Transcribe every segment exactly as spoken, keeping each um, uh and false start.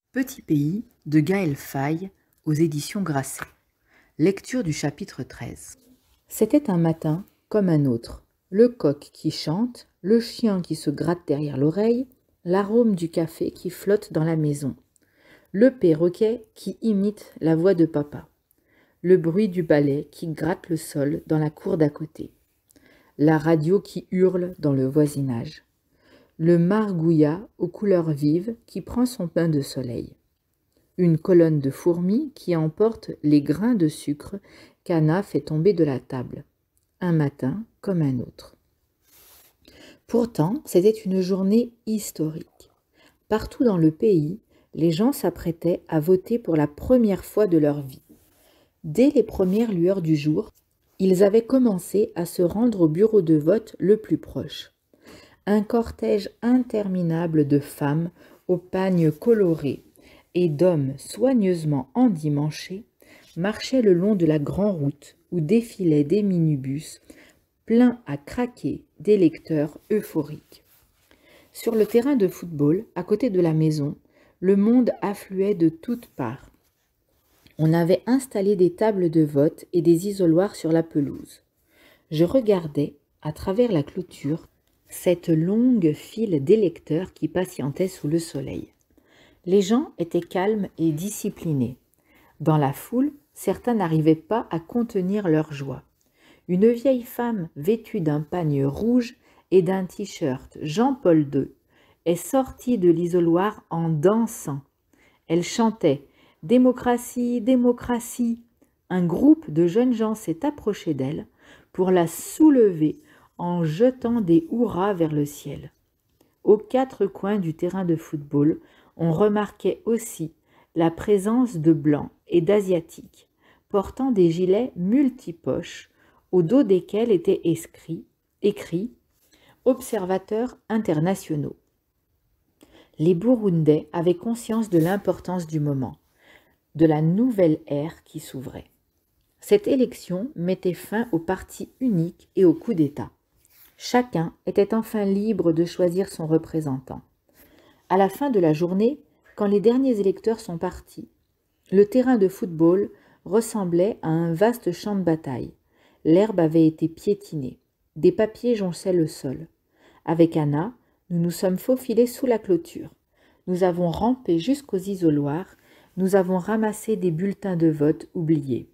Petit pays de Gaël Faye aux éditions Grasset. Lecture du chapitre treize. C'était un matin comme un autre. Le coq qui chante, le chien qui se gratte derrière l'oreille, l'arôme du café qui flotte dans la maison, le perroquet qui imite la voix de papa, le bruit du balai qui gratte le sol dans la cour d'à côté, la radio qui hurle dans le voisinage, le margouillat aux couleurs vives qui prend son pain de soleil, une colonne de fourmis qui emporte les grains de sucre qu'Anna fait tomber de la table, un matin comme un autre. Pourtant, c'était une journée historique. Partout dans le pays, les gens s'apprêtaient à voter pour la première fois de leur vie. Dès les premières lueurs du jour, ils avaient commencé à se rendre au bureau de vote le plus proche. Un cortège interminable de femmes aux pagnes colorés et d'hommes soigneusement endimanchés marchait le long de la grande route où défilaient des minibus pleins à craquer d'électeurs euphoriques. Sur le terrain de football, à côté de la maison, le monde affluait de toutes parts. On avait installé des tables de vote et des isoloirs sur la pelouse. Je regardais, à travers la clôture, cette longue file d'électeurs qui patientaient sous le soleil. Les gens étaient calmes et disciplinés. Dans la foule, certains n'arrivaient pas à contenir leur joie. Une vieille femme vêtue d'un pagne rouge et d'un t-shirt Jean-Paul deux est sortie de l'isoloir en dansant. Elle chantait « Démocratie, démocratie ». Un groupe de jeunes gens s'est approché d'elle pour la soulever en jetant des hurrahs vers le ciel. Aux quatre coins du terrain de football, on remarquait aussi la présence de blancs et d'asiatiques, portant des gilets multipoches, au dos desquels étaient écrits, écrits « Observateurs internationaux ». Les Burundais avaient conscience de l'importance du moment, de la nouvelle ère qui s'ouvrait. Cette élection mettait fin au parti unique et au coup d'État. Chacun était enfin libre de choisir son représentant. À la fin de la journée, quand les derniers électeurs sont partis, le terrain de football ressemblait à un vaste champ de bataille. L'herbe avait été piétinée. Des papiers jonchaient le sol. Avec Anna, nous nous sommes faufilés sous la clôture. Nous avons rampé jusqu'aux isoloirs. Nous avons ramassé des bulletins de vote oubliés.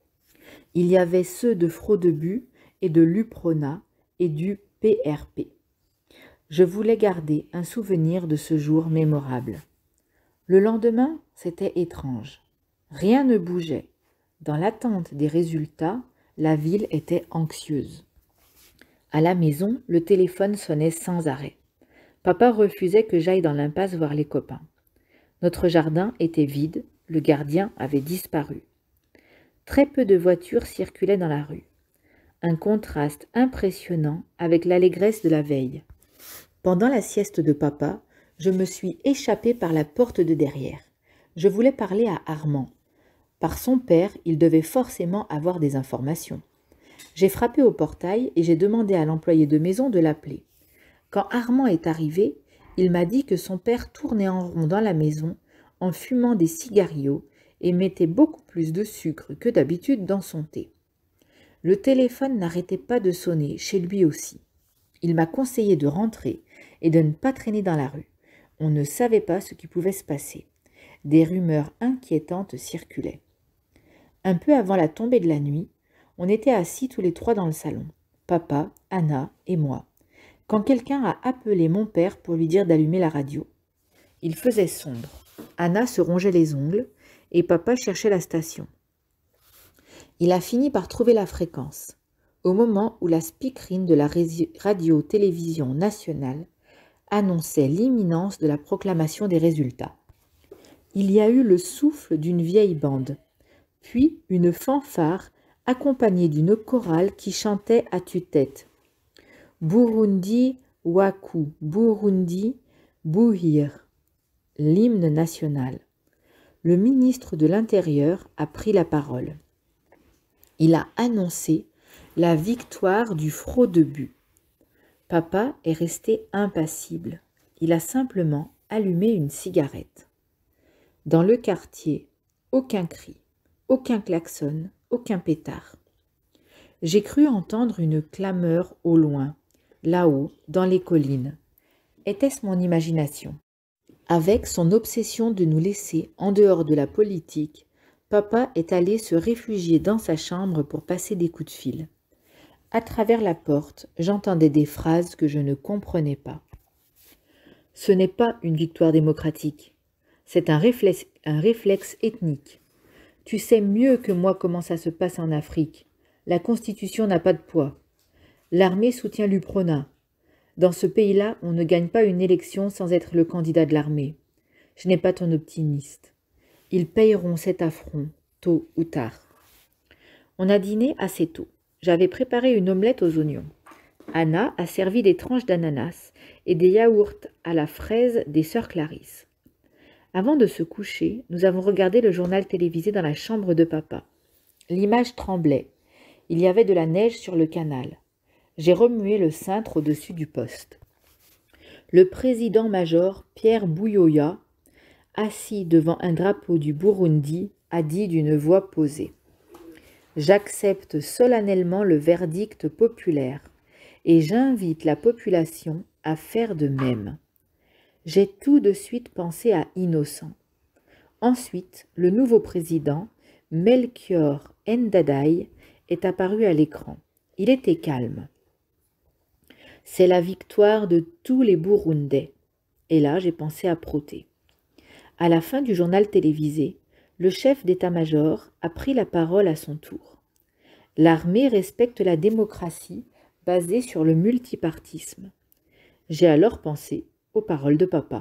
Il y avait ceux de Fraudebut et de l'Uprona et du P R P. Je voulais garder un souvenir de ce jour mémorable. Le lendemain, c'était étrange. Rien ne bougeait. Dans l'attente des résultats, la ville était anxieuse. À la maison, le téléphone sonnait sans arrêt. Papa refusait que j'aille dans l'impasse voir les copains. Notre jardin était vide, le gardien avait disparu. Très peu de voitures circulaient dans la rue. Un contraste impressionnant avec l'allégresse de la veille. Pendant la sieste de papa, je me suis échappée par la porte de derrière. Je voulais parler à Armand. Par son père, il devait forcément avoir des informations. J'ai frappé au portail et j'ai demandé à l'employé de maison de l'appeler. Quand Armand est arrivé, il m'a dit que son père tournait en rond dans la maison en fumant des cigarios et mettait beaucoup plus de sucre que d'habitude dans son thé. Le téléphone n'arrêtait pas de sonner, chez lui aussi. Il m'a conseillé de rentrer et de ne pas traîner dans la rue. On ne savait pas ce qui pouvait se passer. Des rumeurs inquiétantes circulaient. Un peu avant la tombée de la nuit, on était assis tous les trois dans le salon, papa, Anna et moi, quand quelqu'un a appelé mon père pour lui dire d'allumer la radio. Il faisait sombre. Anna se rongeait les ongles et papa cherchait la station. Il a fini par trouver la fréquence, au moment où la speakerine de la radio-télévision nationale annonçait l'imminence de la proclamation des résultats. Il y a eu le souffle d'une vieille bande, puis une fanfare accompagnée d'une chorale qui chantait à tue-tête. Burundi Waku, Burundi Buhir, l'hymne national. Le ministre de l'Intérieur a pris la parole. Il a annoncé la victoire du Fraudebut. Papa est resté impassible. Il a simplement allumé une cigarette. Dans le quartier, aucun cri, aucun klaxon, aucun pétard. J'ai cru entendre une clameur au loin, là-haut, dans les collines. Était-ce mon imagination? Avec son obsession de nous laisser en dehors de la politique, papa est allé se réfugier dans sa chambre pour passer des coups de fil. À travers la porte, j'entendais des phrases que je ne comprenais pas. Ce n'est pas une victoire démocratique, c'est un réflexe, un réflexe ethnique. Tu sais mieux que moi comment ça se passe en Afrique. La Constitution n'a pas de poids. L'armée soutient l'U P R O N A. Dans ce pays-là, on ne gagne pas une élection sans être le candidat de l'armée. Je n'ai pas ton optimiste. Ils payeront cet affront, tôt ou tard. On a dîné assez tôt. J'avais préparé une omelette aux oignons. Anna a servi des tranches d'ananas et des yaourts à la fraise des sœurs Clarisse. Avant de se coucher, nous avons regardé le journal télévisé dans la chambre de papa. L'image tremblait. Il y avait de la neige sur le canal. J'ai remué le cintre au-dessus du poste. Le président-major Pierre Buyoya, assis devant un drapeau du Burundi, a dit d'une voix posée: « J'accepte solennellement le verdict populaire et j'invite la population à faire de même. » J'ai tout de suite pensé à Innocent. Ensuite, le nouveau président, Melchior Ndadaye, est apparu à l'écran. Il était calme. C'est la victoire de tous les Burundais. Et là, j'ai pensé à Proté. À la fin du journal télévisé, le chef d'état-major a pris la parole à son tour. L'armée respecte la démocratie basée sur le multipartisme. J'ai alors pensé aux paroles de papa.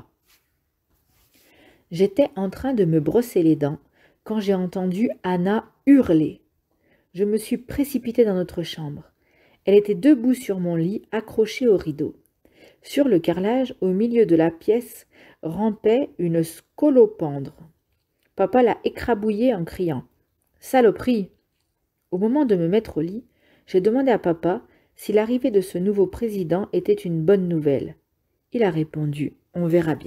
J'étais en train de me brosser les dents quand j'ai entendu Anna hurler. Je me suis précipitée dans notre chambre. Elle était debout sur mon lit, accrochée au rideau. Sur le carrelage, au milieu de la pièce, rampait une scolopendre. Papa l'a écrabouillée en criant « Saloperie !» Au moment de me mettre au lit, j'ai demandé à papa si l'arrivée de ce nouveau président était une bonne nouvelle. Il a répondu « On verra bien ».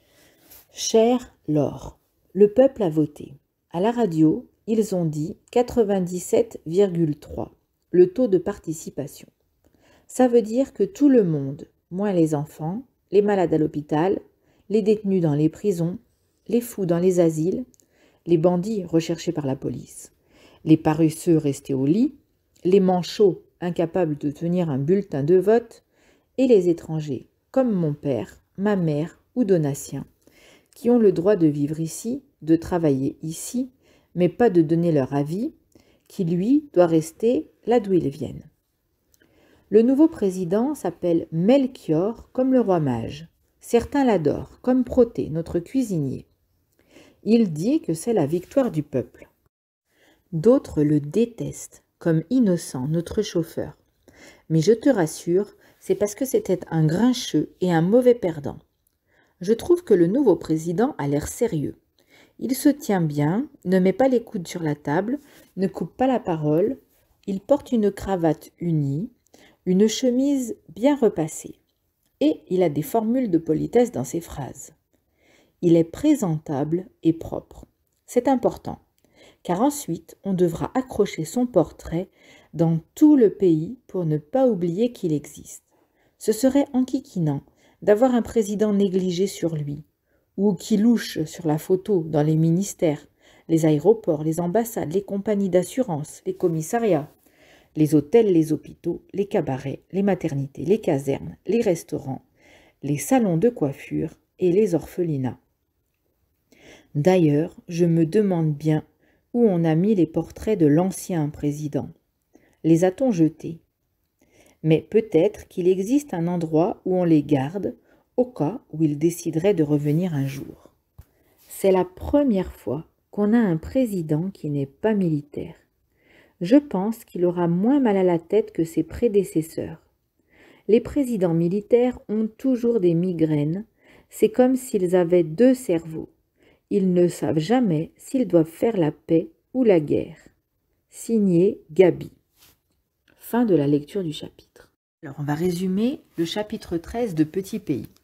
Cher Laure, le peuple a voté. À la radio, ils ont dit quatre-vingt-dix-sept virgule trois, le taux de participation. Ça veut dire que tout le monde, moins les enfants, les malades à l'hôpital, les détenus dans les prisons, les fous dans les asiles, les bandits recherchés par la police, les paresseux restés au lit, les manchots incapables de tenir un bulletin de vote et les étrangers, comme mon père, ma mère ou Donatien, qui ont le droit de vivre ici, de travailler ici, mais pas de donner leur avis, qui lui doit rester là d'où ils viennent. Le nouveau président s'appelle Melchior comme le roi mage. Certains l'adorent, comme Proté, notre cuisinier. Il dit que c'est la victoire du peuple. D'autres le détestent, comme Innocent, notre chauffeur. Mais je te rassure, c'est parce que c'était un grincheux et un mauvais perdant. Je trouve que le nouveau président a l'air sérieux. Il se tient bien, ne met pas les coudes sur la table, ne coupe pas la parole, il porte une cravate unie, une chemise bien repassée. Et il a des formules de politesse dans ses phrases. Il est présentable et propre. C'est important, car ensuite on devra accrocher son portrait dans tout le pays pour ne pas oublier qu'il existe. Ce serait enquiquinant d'avoir un président négligé sur lui, ou qui louche sur la photo dans les ministères, les aéroports, les ambassades, les compagnies d'assurance, les commissariats, les hôtels, les hôpitaux, les cabarets, les maternités, les casernes, les restaurants, les salons de coiffure et les orphelinats. D'ailleurs, je me demande bien où on a mis les portraits de l'ancien président. Les a-t-on jetés? Mais peut-être qu'il existe un endroit où on les garde, au cas où il déciderait de revenir un jour. C'est la première fois qu'on a un président qui n'est pas militaire. Je pense qu'il aura moins mal à la tête que ses prédécesseurs. Les présidents militaires ont toujours des migraines, c'est comme s'ils avaient deux cerveaux. Ils ne savent jamais s'ils doivent faire la paix ou la guerre. Signé Gabi. Fin de la lecture du chapitre. Alors on va résumer le chapitre treize de Petit Pays.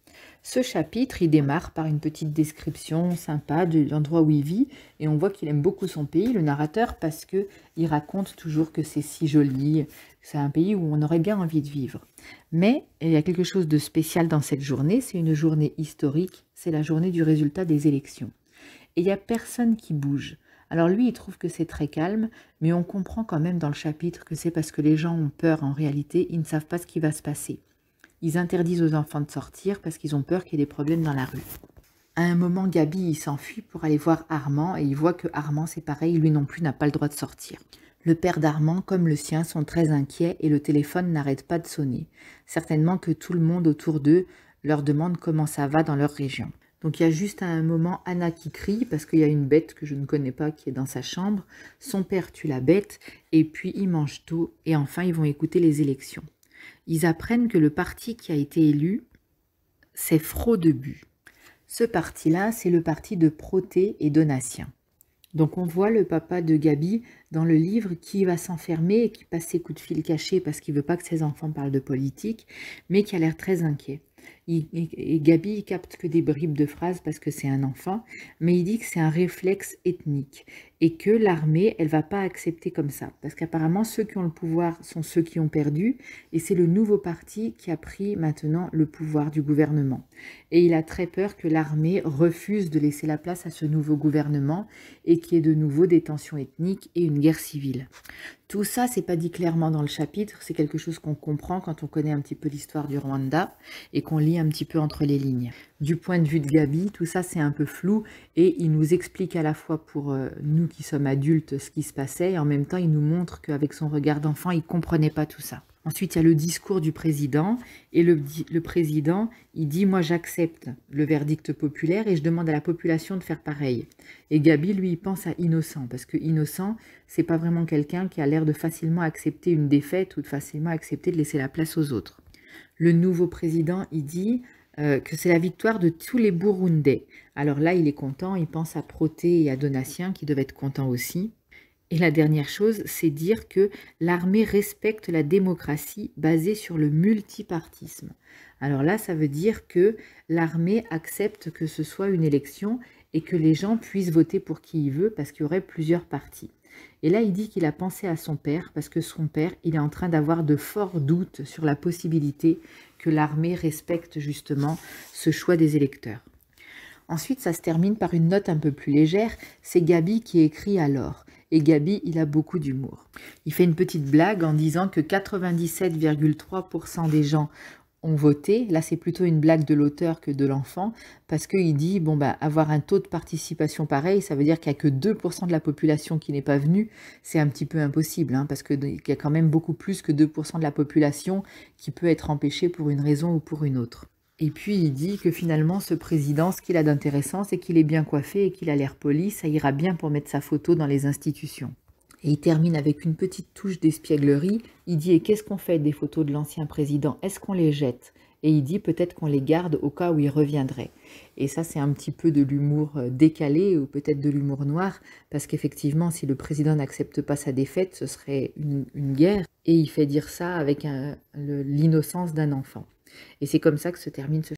Ce chapitre, il démarre par une petite description sympa de l'endroit où il vit et on voit qu'il aime beaucoup son pays, le narrateur, parce que il raconte toujours que c'est si joli, c'est un pays où on aurait bien envie de vivre. Mais il y a quelque chose de spécial dans cette journée, c'est une journée historique, c'est la journée du résultat des élections. Et il n'y a personne qui bouge. Alors lui, il trouve que c'est très calme, mais on comprend quand même dans le chapitre que c'est parce que les gens ont peur en réalité, ils ne savent pas ce qui va se passer. Ils interdisent aux enfants de sortir parce qu'ils ont peur qu'il y ait des problèmes dans la rue. À un moment, Gabi, il s'enfuit pour aller voir Armand et il voit que Armand, c'est pareil, lui non plus n'a pas le droit de sortir. Le père d'Armand, comme le sien, sont très inquiets et le téléphone n'arrête pas de sonner. Certainement que tout le monde autour d'eux leur demande comment ça va dans leur région. Donc il y a juste à un moment Anna qui crie parce qu'il y a une bête que je ne connais pas qui est dans sa chambre. Son père tue la bête et puis ils mangent tout et enfin ils vont écouter les élections. Ils apprennent que le parti qui a été élu, c'est Fraudebut. Ce parti-là, c'est le parti de Protet et Donatien. Donc on voit le papa de Gabi dans le livre qui va s'enfermer et qui passe ses coups de fil cachés parce qu'il ne veut pas que ses enfants parlent de politique, mais qui a l'air très inquiet. Il, et, et Gabi il capte que des bribes de phrases parce que c'est un enfant, mais il dit que c'est un réflexe ethnique et que l'armée, elle va pas accepter comme ça, parce qu'apparemment ceux qui ont le pouvoir sont ceux qui ont perdu, et c'est le nouveau parti qui a pris maintenant le pouvoir du gouvernement. Et il a très peur que l'armée refuse de laisser la place à ce nouveau gouvernement et qu'il y ait de nouveau des tensions ethniques et une guerre civile. Tout ça, c'est pas dit clairement dans le chapitre, c'est quelque chose qu'on comprend quand on connaît un petit peu l'histoire du Rwanda et qu'on lit un petit peu entre les lignes. Du point de vue de Gabi, tout ça c'est un peu flou et il nous explique à la fois pour euh, nous qui sommes adultes ce qui se passait et en même temps il nous montre qu'avec son regard d'enfant, il comprenait pas tout ça. Ensuite, il y a le discours du président et le, le président, il dit « Moi, j'accepte le verdict populaire et je demande à la population de faire pareil. » Et Gabi, lui, il pense à Innocent parce que Innocent, c'est pas vraiment quelqu'un qui a l'air de facilement accepter une défaite ou de facilement accepter de laisser la place aux autres. Le nouveau président, il dit euh, que c'est la victoire de tous les Burundais. Alors là, il est content, il pense à Protet et à Donatien qui devaient être contents aussi. Et la dernière chose, c'est dire que l'armée respecte la démocratie basée sur le multipartisme. Alors là, ça veut dire que l'armée accepte que ce soit une élection et que les gens puissent voter pour qui ils veulent parce qu'il y aurait plusieurs partis. Et là, il dit qu'il a pensé à son père parce que son père, il est en train d'avoir de forts doutes sur la possibilité que l'armée respecte justement ce choix des électeurs. Ensuite, ça se termine par une note un peu plus légère, c'est Gabi qui écrit alors. Et Gabi, il a beaucoup d'humour. Il fait une petite blague en disant que quatre-vingt-dix-sept virgule trois pour cent des gens ont voté. Là, c'est plutôt une blague de l'auteur que de l'enfant, parce qu'il dit, bon, bah, avoir un taux de participation pareil, ça veut dire qu'il n'y a que deux pour cent de la population qui n'est pas venue. C'est un petit peu impossible, hein, parce qu'il y a quand même beaucoup plus que deux pour cent de la population qui peut être empêchée pour une raison ou pour une autre. Et puis il dit que finalement ce président, ce qu'il a d'intéressant, c'est qu'il est bien coiffé et qu'il a l'air poli, ça ira bien pour mettre sa photo dans les institutions. Et il termine avec une petite touche d'espièglerie, il dit « Et qu'est-ce qu'on fait des photos de l'ancien président? Est-ce qu'on les jette ?» Et il dit peut-être qu'on les garde au cas où il reviendrait. Et ça c'est un petit peu de l'humour décalé ou peut-être de l'humour noir, parce qu'effectivement si le président n'accepte pas sa défaite, ce serait une, une guerre. Et il fait dire ça avec l'innocence d'un enfant. Et c'est comme ça que se termine ce